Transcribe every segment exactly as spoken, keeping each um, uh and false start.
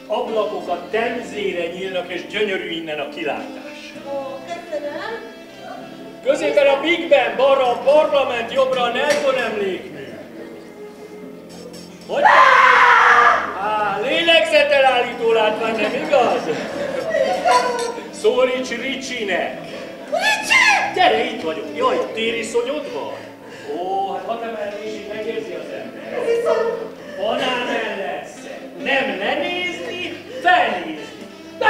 ablakokat temzére nyílnak, és gyönyörű innen a kilátás. Ó, köszönöm. Középen a Big Ben, balra a parlament, jobbra a Nelson emlékmű. Hogy? Á, lélegzetelállító látvány, nem igaz? Szólíts Ricsinek! Ricsi! Gyere, itt vagyok. Jaj, tériszonyod van? Ó, hát hat emelésig megérzi az ember. Banán lesz. Nem lenézni, felnézni.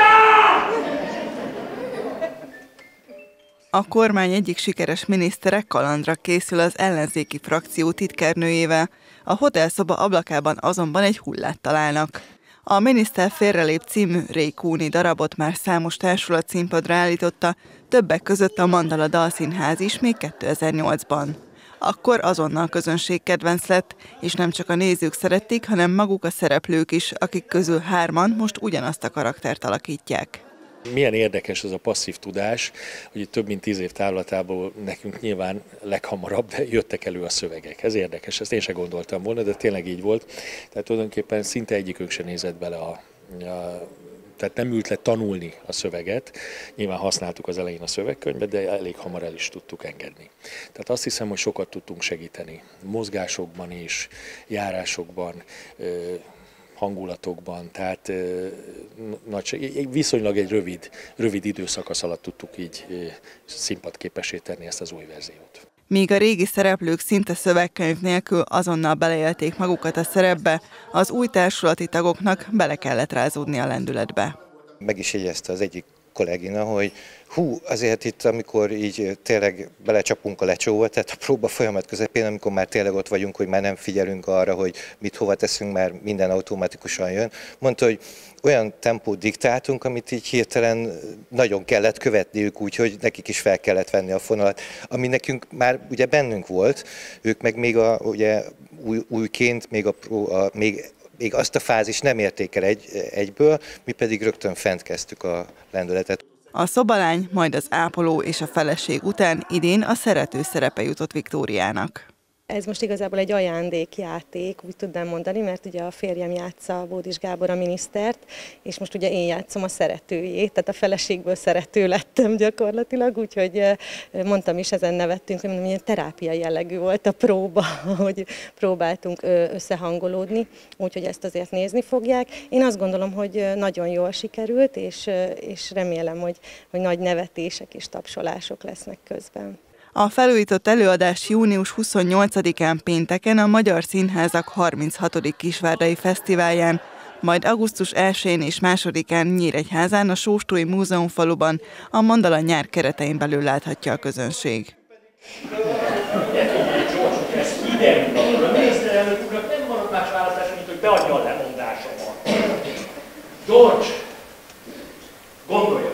A kormány egyik sikeres minisztere kalandra készül az ellenzéki frakció titkárnőjével, a hotelszoba ablakában azonban egy hullát találnak. A Miniszter félrelép című Ray Cooney darabot már számos társulat színpadra állította, többek között a Mandala Dalszínház is még kétezer-nyolcban. Akkor azonnal közönségkedvenc lett, és nem csak a nézők szerették, hanem maguk a szereplők is, akik közül hárman most ugyanazt a karaktert alakítják. Milyen érdekes ez a passzív tudás, hogy több mint tíz év távlatából nekünk nyilván leghamarabb jöttek elő a szövegek. Ez érdekes, ezt én se gondoltam volna, de tényleg így volt. Tehát tulajdonképpen szinte egyikünk se nézett bele a, a tehát nem ült le tanulni a szöveget, nyilván használtuk az elején a szövegkönyvet, de elég hamar el is tudtuk engedni. Tehát azt hiszem, hogy sokat tudtunk segíteni mozgásokban is, járásokban, hangulatokban, tehát viszonylag egy rövid, rövid időszakasz alatt tudtuk így színpadképessé tenni ezt az új verziót. Míg a régi szereplők szinte szövegkönyv nélkül azonnal beleélték magukat a szerepbe, az új társulati tagoknak bele kellett rázódni a lendületbe. Meg is jegyezte az egyik kollégina, hogy hú, azért itt, amikor így tényleg belecsapunk a lecsóba, tehát a próba folyamat közepén, amikor már tényleg ott vagyunk, hogy már nem figyelünk arra, hogy mit hova teszünk, már minden automatikusan jön. Mondta, hogy olyan tempót diktáltunk, amit így hirtelen nagyon kellett követniük, úgyhogy nekik is fel kellett venni a fonalat, ami nekünk már ugye bennünk volt, ők meg még a, ugye új, újként még, a, a, még, még azt a fázist nem érték el egy, egyből, mi pedig rögtön fent kezdtük a lendületet. A szobalány, majd az ápoló és a feleség után idén a szerető szerepe jutott Viktóriának. Ez most igazából egy ajándékjáték, úgy tudnám mondani, mert ugye a férjem játsza Bódis Gábor a minisztert, és most ugye én játszom a szeretőjét, tehát a feleségből szerető lettem gyakorlatilag, úgyhogy mondtam is, ezen nevettünk, hogy mondom, hogy terápia jellegű volt a próba, hogy próbáltunk összehangolódni, úgyhogy ezt azért nézni fogják. Én azt gondolom, hogy nagyon jól sikerült, és, és remélem, hogy, hogy nagy nevetések és tapsolások lesznek közben. A felújított előadás június huszonnyolcadikán pénteken a Magyar Színházak harminchatodik Kisvárdai Fesztiválján, majd augusztus elsején és másodikán Nyíregyházán a Sóstói Múzeumfaluban a Mandala nyár keretein belül láthatja a közönség. Ez kiderült, akkor a miniszterelnök úrnak nem maradt más választása, mint hogy beadja a lemondásomat. George, gondolj!